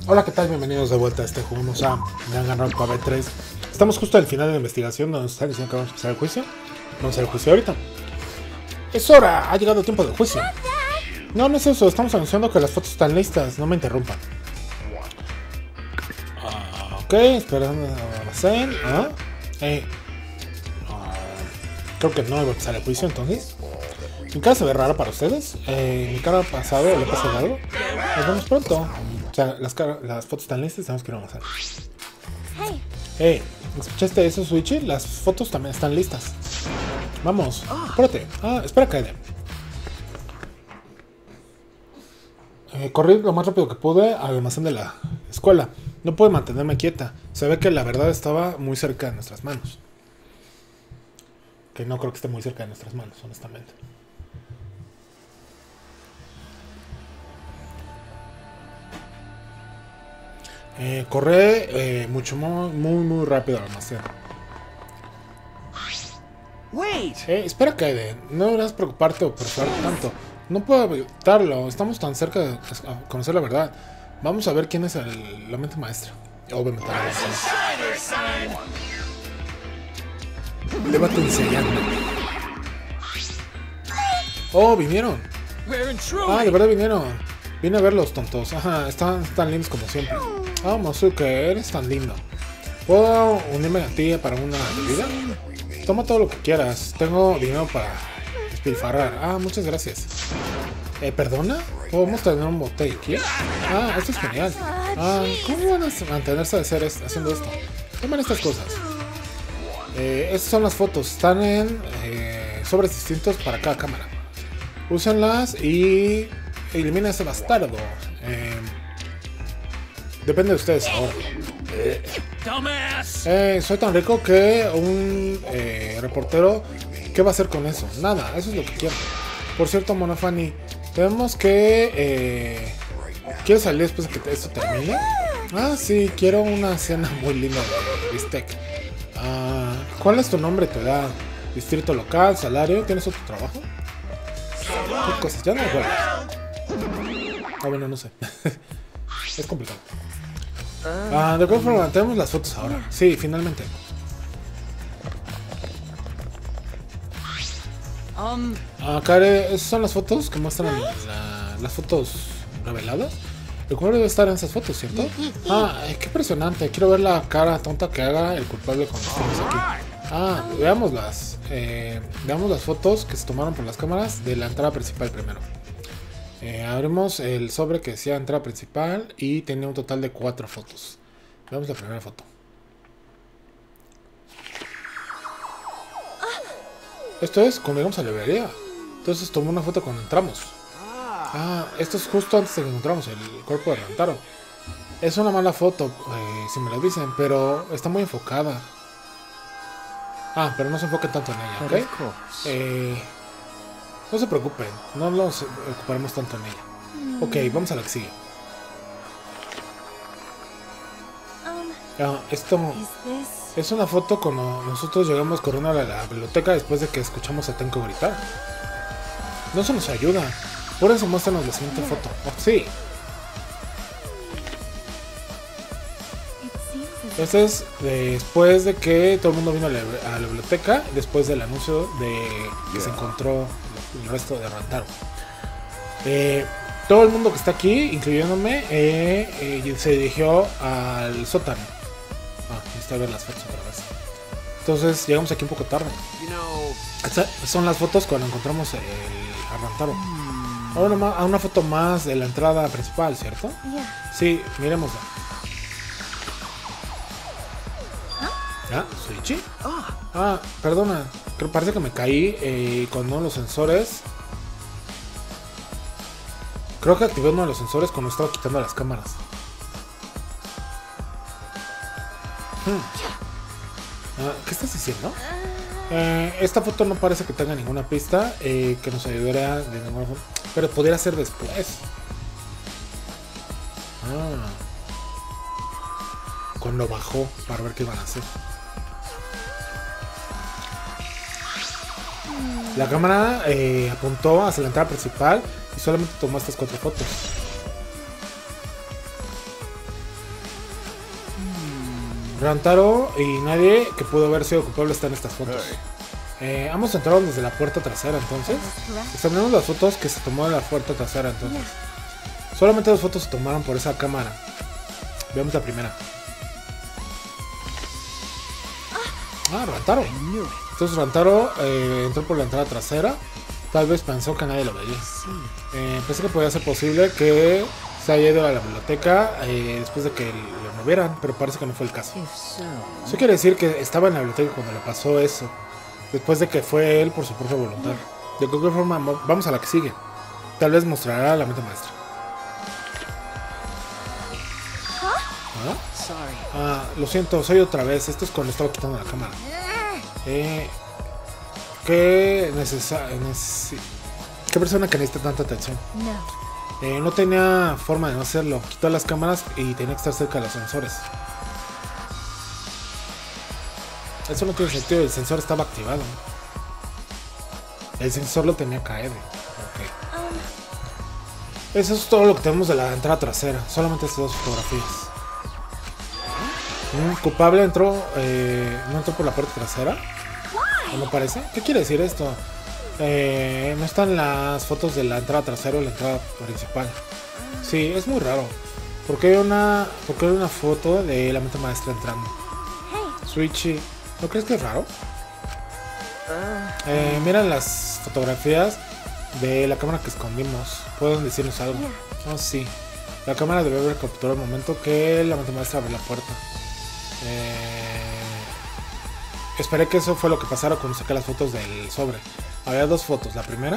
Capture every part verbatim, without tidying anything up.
Hola, ¿qué tal? Bienvenidos de vuelta a este juego. Vamos a Danganronpa P A B tres. Estamos justo al final de la investigación donde nos están diciendo que vamos a empezar el juicio. Vamos a hacer el juicio ahorita. ¡Es hora! Ha llegado el tiempo del juicio. No, no es eso. Estamos anunciando que las fotos están listas. No me interrumpan. Ah, ok, esperando a hacer. Ah, eh. ah, creo que no va a empezar el juicio entonces. Mi cara se ve rara para ustedes. Eh, mi cara ha pasado, le ha pasado algo. Nos vemos pronto. O sea, las, las fotos están listas, tenemos que ir a avanzar. Hey, ¿escuchaste eso, Switchy? Las fotos también están listas. Vamos, espérate. Ah, espera, Kaede. Eh, corrí lo más rápido que pude al almacén de la escuela. No pude mantenerme quieta. Se ve que la verdad estaba muy cerca de nuestras manos. Que no creo que esté muy cerca de nuestras manos, honestamente. Eh, corre eh, mucho muy, muy, muy rápido al almacén. Eh, espera, Kaede. No deberás preocuparte o preocuparte tanto. No puedo evitarlo. Estamos tan cerca de conocer la verdad. Vamos a ver quién es el, la mente maestra. Obviamente. Llévate enseñando. Oh, vinieron. Ah, de verdad vinieron. Vine a ver los tontos. Ajá, están tan lindos como siempre. Ah, Mosuke, eres tan lindo. ¿Puedo unirme a ti para una bebida? Toma todo lo que quieras. Tengo dinero para despilfarrar. Ah, muchas gracias. Eh, ¿perdona? ¿Podemos tener un botella aquí? Ah, esto es genial. Ah, ¿cómo van a mantenerse de hacer esto, haciendo esto? Tomen estas cosas. Eh, estas son las fotos. Están en eh, sobres distintos para cada cámara. Úsenlas y elimina ese bastardo. Eh, depende de ustedes ahora. Eh, eh, soy tan rico que un eh, reportero. ¿Qué va a hacer con eso? Nada, eso es lo que quiero. Por cierto, Monofani, tenemos que. Eh, ¿Quieres salir después de que esto termine? Ah, sí, quiero una cena muy linda de bistec. Ah, ¿cuál es tu nombre, tu edad? ¿Distrito local? ¿Salario? ¿Tienes otro trabajo? ¿Qué cosas? Ya no me acuerdo. Ah, bueno, no sé. Es complicado. Ah, de cualquier forma, tenemos las fotos ahora. Sí, finalmente. Ah, Kare, esas son las fotos que muestran la, las fotos reveladas. El culpable debe estar en esas fotos, ¿cierto? Ah, qué impresionante. Quiero ver la cara tonta que haga el culpable cuando estemos aquí. Ah, veámoslas. Eh, veamos las fotos que se tomaron por las cámaras de la entrada principal primero. Eh, abrimos el sobre que decía entrada principal y tenía un total de cuatro fotos. Veamos la primera foto. Esto es cuando llegamos a la librería. Entonces tomó una foto cuando entramos. Ah, esto es justo antes de que encontramos el cuerpo de Rantaro. Es una mala foto, eh, si me lo dicen, pero está muy enfocada. Ah, pero no se enfoquen tanto en ella, ¿ok? Eh, no se preocupen, no nos ocuparemos tanto en ella. Ok, vamos a la que sigue. Ah, esto es una foto cuando nosotros llegamos corriendo a la biblioteca después de que escuchamos a Tenko gritar. No se nos ayuda. Por eso muéstranos la siguiente foto. Oh, sí. Este es después de que todo el mundo vino a la, a la biblioteca, después del anuncio de que se encontró el resto de Rantaro. Eh, todo el mundo que está aquí, incluyéndome, eh, eh, se dirigió al sótano. Ah, necesito ver las fotos otra vez. Entonces llegamos aquí un poco tarde. Estas son las fotos cuando encontramos el, a Rantaro. Ahora una, a una foto más de la entrada principal, ¿cierto? Sí, miremosla. ¿Ah? ¿Switchy? Ah, perdona. Creo, parece que me caí eh, con uno de los sensores. Creo que activé uno de los sensores cuando estaba quitando las cámaras. Hmm. Ah, ¿qué estás diciendo? Eh, esta foto no parece que tenga ninguna pista eh, que nos ayudara de ninguna forma. Pero podría ser después. Ah. Cuando bajó para ver qué iban a hacer. La cámara eh, apuntó hacia la entrada principal y solamente tomó estas cuatro fotos. Rantaro y nadie que pudo haber sido culpable está en estas fotos. Eh, ambos entraron desde la puerta trasera, entonces. Examinamos las fotos que se tomó de la puerta trasera, entonces. Solamente dos fotos se tomaron por esa cámara. Veamos la primera. Ah, Rantaro. Entonces Rantaro eh, entró por la entrada trasera. Tal vez pensó que nadie lo veía. Eh, pensé que podía ser posible que se haya ido a la biblioteca eh, después de que lo movieran, pero parece que no fue el caso. Eso quiere decir que estaba en la biblioteca cuando le pasó eso, después de que fue él por su propia voluntad. De cualquier forma, vamos a la que sigue. Tal vez mostrará la mente maestra. ¿Ah? Ah, lo siento, soy otra vez. Esto es cuando estaba quitando la cámara. Eh, ¿Qué necesario? Neces ¿Qué persona que necesita tanta atención? Eh, no tenía forma de no hacerlo. Quitó las cámaras y tenía que estar cerca de los sensores. Eso no tiene sentido. El sensor estaba activado. El sensor lo tenía caído. Okay. Eso es todo lo que tenemos de la entrada trasera. Solamente estas dos fotografías. Un culpable entró, eh, no entró por la puerta trasera. ¿O no parece? ¿Qué quiere decir esto? Eh, no están las fotos de la entrada trasera o la entrada principal. Sí, es muy raro. ¿Por qué hay una, por qué hay una foto de la mente maestra entrando? Switchy, ¿no crees que es raro? Eh, mira las fotografías de la cámara que escondimos. ¿Pueden decirnos algo? Oh, sí. La cámara debe haber capturado el momento que la mente maestra abrió la puerta. Eh, esperé que eso fue lo que pasara cuando saqué las fotos del sobre. Había dos fotos. La primera.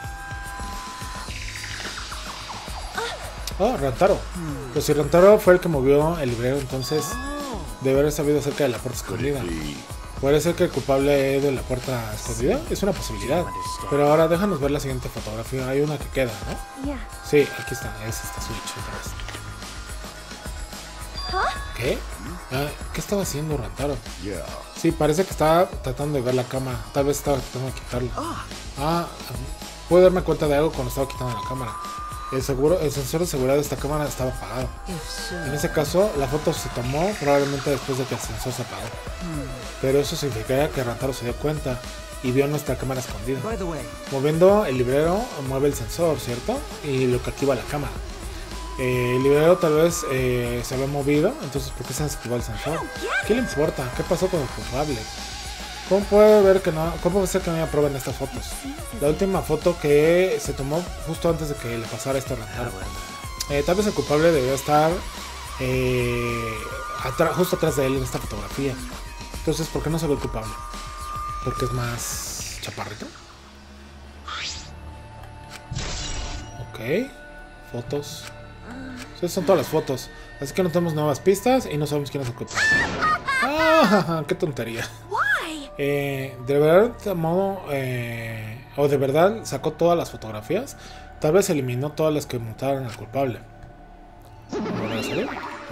Oh, Rantaro. Pues si Rantaro fue el que movió el librero, entonces debe haber sabido acerca de la puerta escondida. ¿Puede ser que el culpable haya ido en la puerta escondida? Es una posibilidad. Pero ahora déjanos ver la siguiente fotografía. Hay una que queda, ¿no? Sí, aquí está. Es esta Switch otra vez. ¿Qué? Ah, ¿qué estaba haciendo Rantaro? Sí, parece que estaba tratando de ver la cámara. Tal vez estaba tratando de quitarla. Ah, puedo darme cuenta de algo cuando estaba quitando la cámara. El, seguro, el sensor de seguridad de esta cámara estaba apagado. En ese caso, la foto se tomó probablemente después de que el sensor se apagó. Pero eso significaría que Rantaro se dio cuenta y vio nuestra cámara escondida. Moviendo el librero, mueve el sensor, ¿cierto? Y lo que activa la cámara. Eh, el librero tal vez eh, se había movido, entonces ¿por qué se desactivó el sensor? ¿Qué le importa? ¿Qué pasó con el culpable? ¿Cómo puede ver que no? ¿Cómo puede ser que no haya prueba en estas fotos? La última foto que se tomó justo antes de que le pasara esto a Rantaro. Eh, tal vez el culpable debió estar eh, atra justo atrás de él en esta fotografía. Entonces, ¿por qué no se ve el culpable? ¿Porque es más chaparrito? Ok, fotos. Esas son todas las fotos. Así que no tenemos nuevas pistas y no sabemos quién es el culpable. ¡Ah! ¡Qué tontería! Eh, de verdad, de modo, eh, o de verdad sacó todas las fotografías. Tal vez eliminó todas las que montaron al culpable. ¿No salió?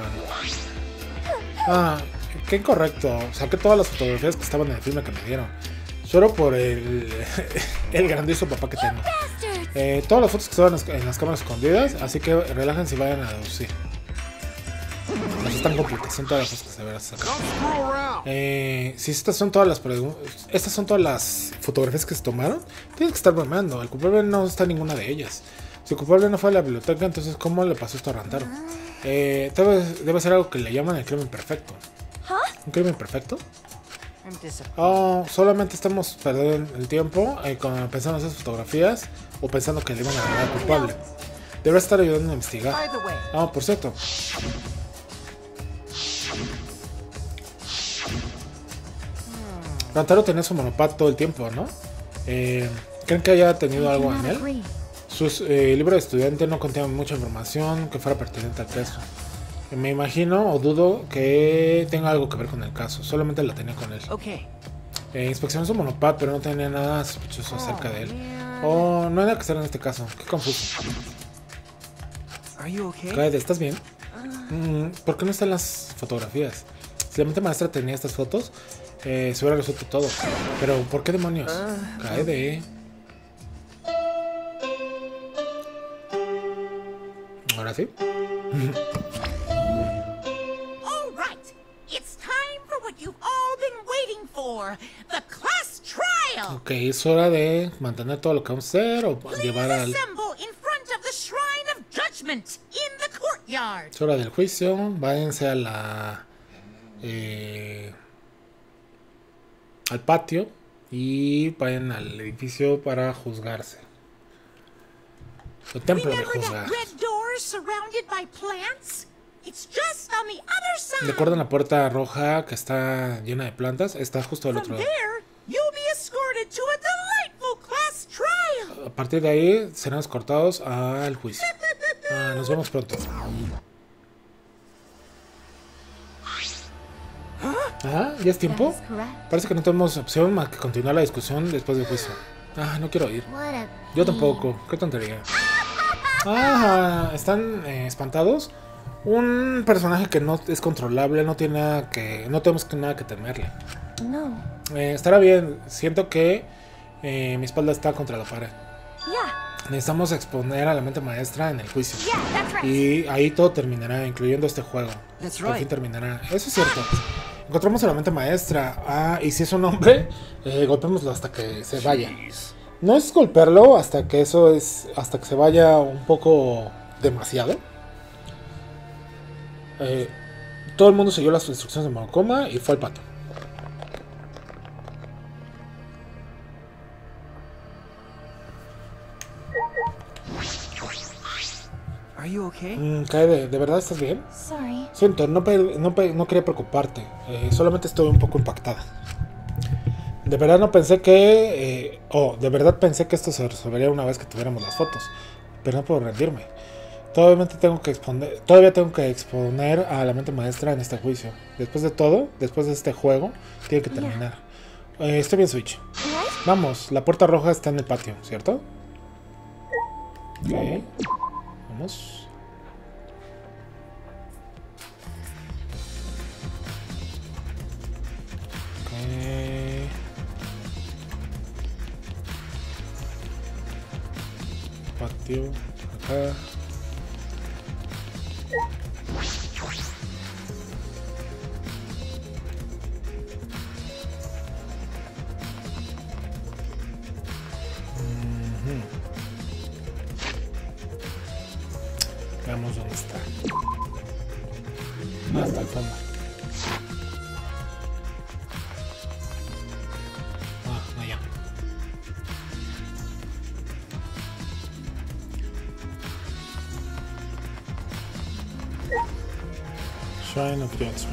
Ah, qué incorrecto. Saqué todas las fotografías que estaban en el filme que me dieron. Solo por el, el grandioso papá que tengo. Eh, todas las fotos que estaban en las cámaras escondidas, así que relájense y vayan a deducir. No es tan complicado, son todas las cosas que se deberán sacar. Eh, si estas son todas las estas son todas las fotografías que se tomaron, tienes que estar bromeando. El culpable no está en ninguna de ellas. Si el culpable no fue a la biblioteca, entonces ¿cómo le pasó esto a Rantaro? Eh, debe, debe ser algo que le llaman el crimen perfecto. ¿Un crimen perfecto? Oh, solamente estamos perdiendo el tiempo eh, pensando en esas fotografías o pensando que le iban a ganar al culpable. Debe estar ayudando a investigar. Ah, oh, por cierto. Rantaro tenía su monopad todo el tiempo, ¿no? Eh, ¿Creen que haya tenido algo en él? Su eh, libro de estudiante no contenía mucha información que fuera pertinente al caso. Me imagino o dudo que tenga algo que ver con el caso. Solamente la tenía con él. Eh, inspeccionó su monopad, pero no tenía nada sospechoso acerca de él. Oh, no hay nada que hacer en este caso. Qué confuso. Kaede, ¿estás bien? Mm, ¿Por qué no están las fotografías? Si la mente maestra tenía estas fotos, eh, se hubiera resuelto todo. Pero, ¿por qué demonios? Kaede. ¿Ahora sí? Ok, es hora de mantener todo lo que vamos a hacer o llevar al... Es hora del juicio. Váyanse a la... Eh, al patio y vayan al edificio para juzgarse. El templo de juzgar. ¿Recuerdan la puerta roja que está llena de plantas? Está justo al otro lado. A partir de ahí serán escortados al juicio. Ah, nos vemos pronto. Ah, ¿ya es tiempo? Parece que no tenemos opción más que continuar la discusión después del juicio. Ah, no quiero ir. Yo tampoco. Qué tontería. Ah, ¿están eh, espantados? Un personaje que no es controlable, no tiene nada que... No tenemos nada que temerle. No. Eh, estará bien. Siento que eh, mi espalda está contra la pared. Necesitamos exponer a la mente maestra en el juicio. Y ahí todo terminará, incluyendo este juego. Por fin terminará. Eso es cierto. Encontramos a la mente maestra. Ah, y si es un hombre, eh, golpémoslo hasta que se vaya. No es golpearlo hasta que eso es... Hasta que se vaya un poco demasiado. Eh, todo el mundo siguió las instrucciones de Monokuma y fue al pato. Okay? Mm, Kaede, ¿de verdad estás bien? Sorry. Siento, no, no, no quería preocuparte. Eh, solamente estoy un poco impactada. De verdad no pensé que... Eh, oh, de verdad pensé que esto se resolvería una vez que tuviéramos las fotos. Pero no puedo rendirme. Todavía tengo que exponer, todavía tengo que exponer a la mente maestra en este juicio. Después de todo, después de este juego, tiene que terminar. Yeah. Eh, estoy bien, Switch. Vamos, la puerta roja está en el patio, ¿cierto? Ok. Vamos. Okay. Patio, acá. Mm-hmm. Veamos dónde está. Hasta el fondo. Ah, allá. Shrine of Judgment.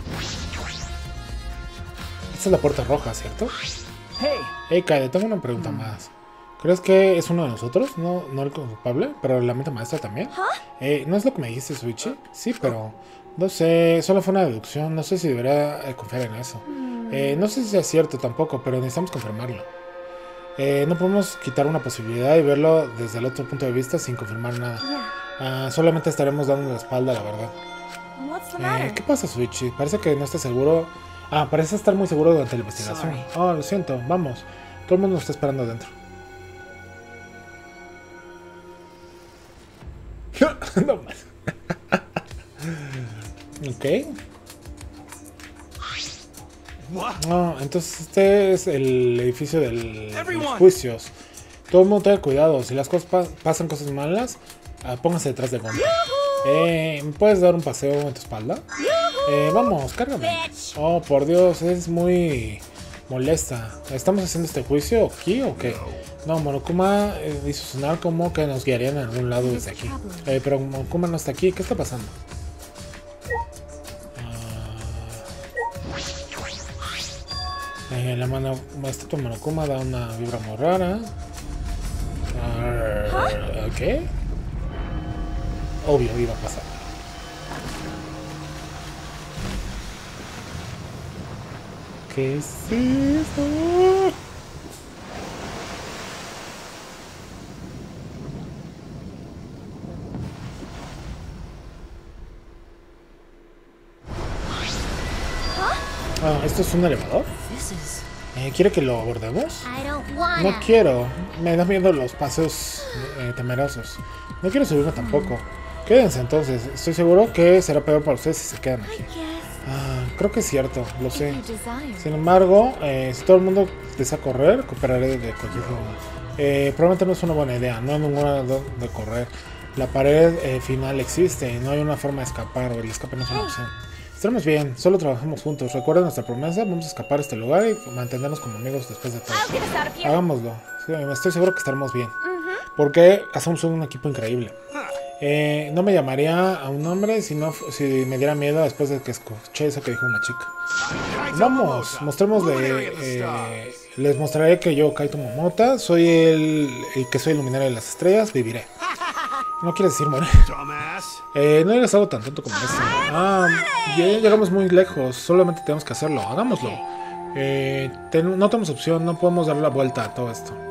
Esta es la puerta roja, ¿cierto? Hey, hey Kaede, tengo una pregunta mm. más. ¿Crees que es uno de nosotros? No, no el culpable, pero la mente maestra también. ¿Huh? Eh, ¿No es lo que me dijiste, Switchy? Sí, pero no sé, solo fue una deducción. No sé si debería eh, confiar en eso. Mm. Eh, no sé si es cierto tampoco, pero necesitamos confirmarlo. Eh, no podemos quitar una posibilidad y verlo desde el otro punto de vista sin confirmar nada. Yeah. Uh, solamente estaremos dando la espalda, la verdad. Eh, ¿Qué pasa, Switchy? Parece que no está seguro. Ah, parece estar muy seguro durante la investigación. Sorry. Oh, lo siento, vamos. Todo el mundo nos está esperando adentro. No más. Ok. No, entonces este es el edificio del, de los juicios. Todo el mundo tenga cuidado. Si las cosas pa pasan cosas malas, uh, pónganse detrás de Gonta. Eh, ¿Me puedes dar un paseo en tu espalda? Eh, vamos, cárgame. Oh, por Dios, es muy molesta. ¿Estamos haciendo este juicio aquí o qué? No, Monokuma eh, hizo sonar como que nos guiarían a algún lado desde aquí. Eh, pero Monokuma no está aquí. ¿Qué está pasando? Uh, eh, la mano, la estatua de Monokuma da una vibra muy rara. Uh, ¿Qué? Obvio, iba a pasar. ¿Qué es esto? Ah, ¿esto es un elevador? Eh, ¿Quiere que lo abordemos? No quiero. Me da miedo los pasos eh, temerosos. No quiero subirme tampoco. Quédense entonces. Estoy seguro que será peor para ustedes si se quedan aquí. Ah, creo que es cierto, lo sé. Sin embargo, eh, si todo el mundo desea correr, cooperaré de cualquier forma. Eh, probablemente no es una buena idea, no hay ninguna de, de correr. La pared eh, final existe y no hay una forma de escapar, o el escape no es una opción. Estaremos bien, solo trabajamos juntos. Recuerden nuestra promesa, vamos a escapar de este lugar y mantenernos como amigos después de todo. Hagámoslo, sí, estoy seguro que estaremos bien. Porque hacemos un equipo increíble. Eh, no me llamaría a un hombre si, no, si me diera miedo después de que escuché eso que dijo una chica. Vamos, mostrémosle. Eh, les mostraré que yo, Kaito Momota, soy el, el que soy el luminario de las estrellas, viviré. No quieres decir morir. Eh, no eres algo tan tonto como eso. Ah, ya llegamos muy lejos, solamente tenemos que hacerlo, hagámoslo. Eh, ten, no tenemos opción, no podemos darle la vuelta a todo esto.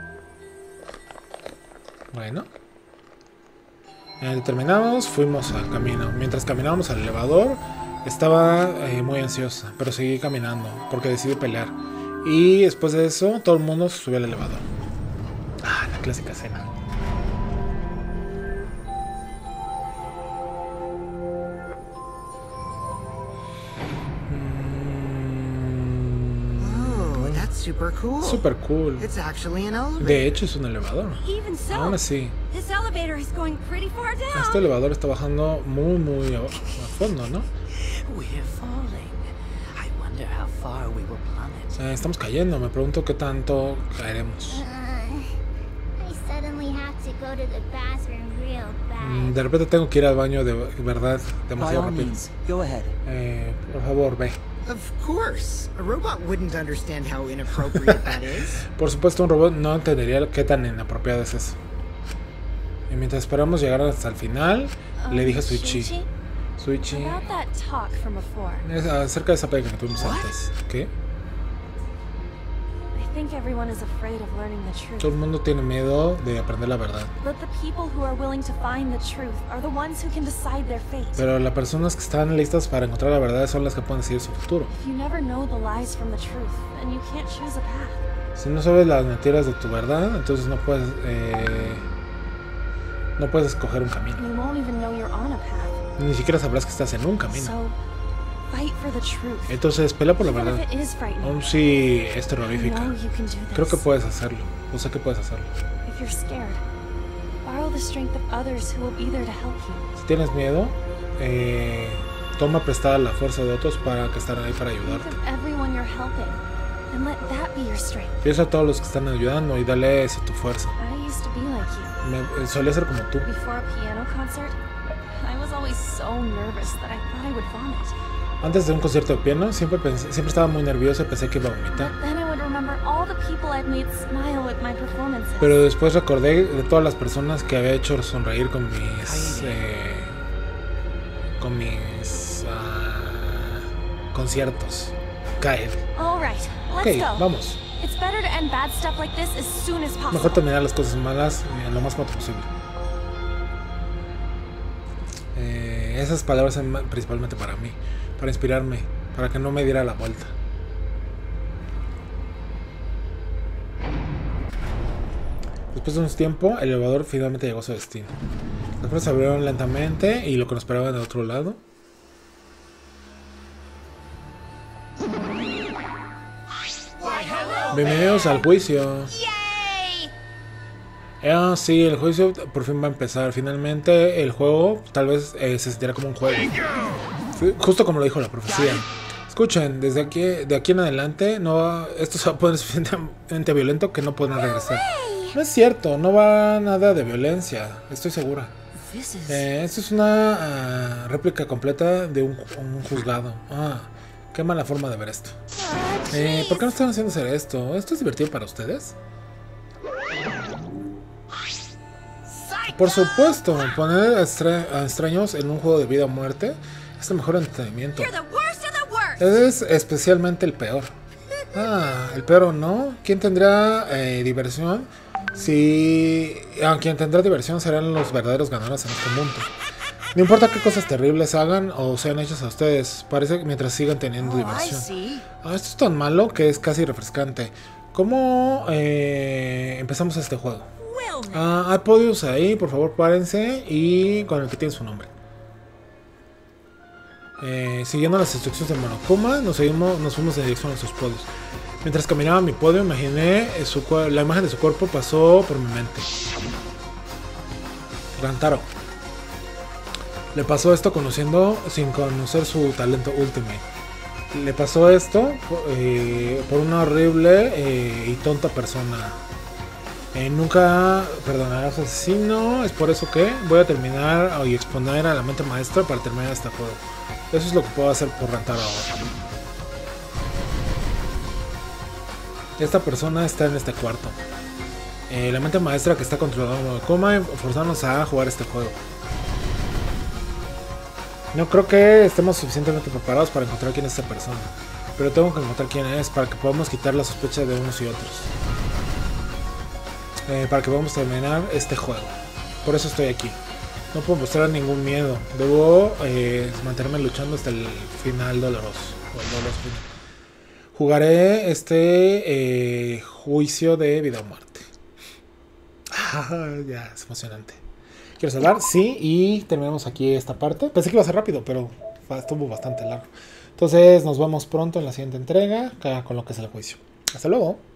Bueno. Eh, terminamos, fuimos al camino. Mientras caminábamos al elevador, estaba eh, muy ansiosa, pero seguí caminando porque decidí pelear. Y después de eso, todo el mundo se subió al elevador. Ah, la clásica escena. Super cool. Super cool. It's actually an elevator. De hecho es un elevador. Even so, Aún así, this elevator is going pretty far down. este elevador está bajando muy muy a, a fondo, ¿no? We're falling. I wonder how far we will plummet. Eh, estamos cayendo. Me pregunto qué tanto caeremos. Uh, I suddenly have to go to the bathroom real Mm, bad. De repente tengo que ir al baño de verdad By demasiado all rápido. means, go ahead. Eh, por favor, ve. Of course. A robot wouldn't understand how inappropriate that is. Por supuesto, un robot no entendería qué tan inapropiado es eso. Y mientras esperamos llegar hasta el final, Um, le dije a Suichi. Shuichi, Suichi, about that talk from before. es acerca de esa pega que tuvimos What? antes. ¿Qué? I think everyone is afraid of learning the truth. Todo el mundo tiene miedo de aprender la verdad. But the people who are willing to find the truth are the ones who can decide their fate. Pero las personas que están listas para encontrar la verdad son las que pueden decidir su futuro. If you never know the lies from the truth, then you can't choose a path. Si no sabes las mentiras de tu verdad, entonces no puedes eh, no puedes escoger un camino. You won't even know you're on a path. Ni siquiera sabrás que estás en un camino. So, fight for the truth. Entonces, pelea por la Even verdad. if it is frightening, Aun si es you terrorífica. know you can do this. Creo que puedes hacerlo. Yo sé que puedes hacerlo. If you're scared, borrow the strength of others who will be there to help you. Si tienes miedo, eh, toma prestada la fuerza de otros para que están ahí para Think ayudarte. of everyone you're helping, and let that be your strength. Piensa a todos los que están ayudando y dale esa tu fuerza. I used to be like you. Me, eh, solía ser como tú. Before a piano concert, I was always so nervous that I thought I would vomit. Antes de un concierto de piano, siempre pensé, siempre estaba muy nervioso y pensé que iba a vomitar. Then I would remember all the people I've made smile with my performances. Pero después recordé de todas las personas que había hecho sonreír con mis eh, con mis uh, conciertos. Caer. All right, Ok, let's go. vamos. It's better to end bad stuff like this as soon as possible. Mejor terminar las cosas malas eh, lo más pronto posible. Eh, esas palabras son principalmente para mí, para inspirarme, para que no me diera la vuelta. Después de un tiempo, el elevador finalmente llegó a su destino. Las puertas se abrieron lentamente y lo que nos esperaba de otro lado. Bienvenidos al juicio. Ah, sí, el juicio por fin va a empezar. Finalmente el juego tal vez eh, se sentirá como un juego. Justo como lo dijo la profecía. Escuchen, desde aquí, de aquí en adelante, no va, esto se va a poner suficientemente violento que no pueden regresar. No es cierto, no va nada de violencia, estoy segura. Eh, esto es una uh, réplica completa de un, un juzgado. Ah, qué mala forma de ver esto. Eh, ¿Por qué no están haciendo hacer esto? ¿Esto es divertido para ustedes? Por supuesto, poner a, extra a extraños en un juego de vida o muerte es el mejor entretenimiento. Es especialmente el peor. Ah, el peor o no. ¿Quién tendrá eh, diversión? Si... Ah, quien tendrá diversión serán los verdaderos ganadores en este mundo. No importa qué cosas terribles hagan o sean hechas a ustedes, parece que mientras sigan teniendo diversión. Ah, esto es tan malo que es casi refrescante. ¿Cómo eh, empezamos este juego? Ah, hay podios ahí, por favor párense y con el que tiene su nombre. Eh, siguiendo las instrucciones de Monokuma, nos, seguimos, nos fuimos en dirección a sus podios. Mientras caminaba a mi podio, imaginé su, la imagen de su cuerpo pasó por mi mente. Rantaro. Le pasó esto conociendo, sin conocer su talento Ultimate. Le pasó esto eh, por una horrible eh, y tonta persona. Eh, nunca perdonará a su asesino. Es por eso que voy a terminar y exponer a la mente maestra para terminar este juego. Eso es lo que puedo hacer por Rantaro ahora. Esta persona está en este cuarto. Eh, la mente maestra que está controlando Monokuma, forzándonos a jugar este juego. No creo que estemos suficientemente preparados para encontrar quién es esta persona, pero tengo que encontrar quién es para que podamos quitar la sospecha de unos y otros. Eh, para que podamos terminar este juego. Por eso estoy aquí. No puedo mostrar ningún miedo. Debo eh, mantenerme luchando hasta el final doloroso. O el doloroso final. Jugaré este eh, juicio de vida o muerte. Ah, ya, es emocionante. ¿Quieres hablar? Sí, y terminamos aquí esta parte. Pensé que iba a ser rápido, pero estuvo bastante largo. Entonces nos vemos pronto en la siguiente entrega con lo que es el juicio. Hasta luego.